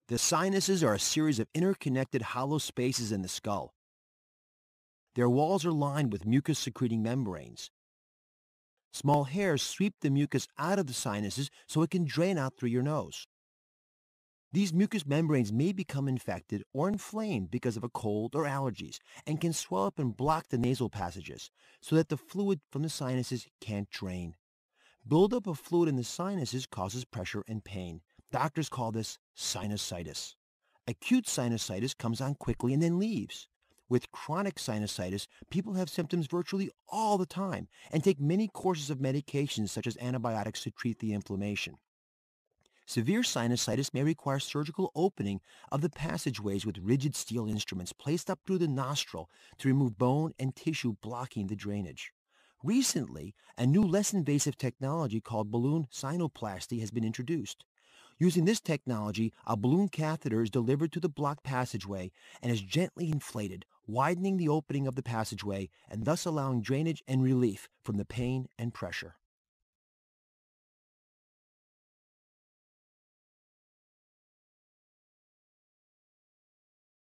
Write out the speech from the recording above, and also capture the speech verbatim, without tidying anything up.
The sinuses are a series of interconnected hollow spaces in the skull. Their walls are lined with mucus-secreting membranes. Small hairs sweep the mucus out of the sinuses so it can drain out through your nose. These mucous membranes may become infected or inflamed because of a cold or allergies and can swell up and block the nasal passages so that the fluid from the sinuses can't drain. Buildup of fluid in the sinuses causes pressure and pain. Doctors call this sinusitis. Acute sinusitis comes on quickly and then leaves. With chronic sinusitis, people have symptoms virtually all the time and take many courses of medications such as antibiotics to treat the inflammation. Severe sinusitis may require surgical opening of the passageways with rigid steel instruments placed up through the nostril to remove bone and tissue blocking the drainage. Recently, a new less invasive technology called balloon sinuplasty has been introduced. Using this technology, a balloon catheter is delivered to the blocked passageway and is gently inflated, widening the opening of the passageway and thus allowing drainage and relief from the pain and pressure.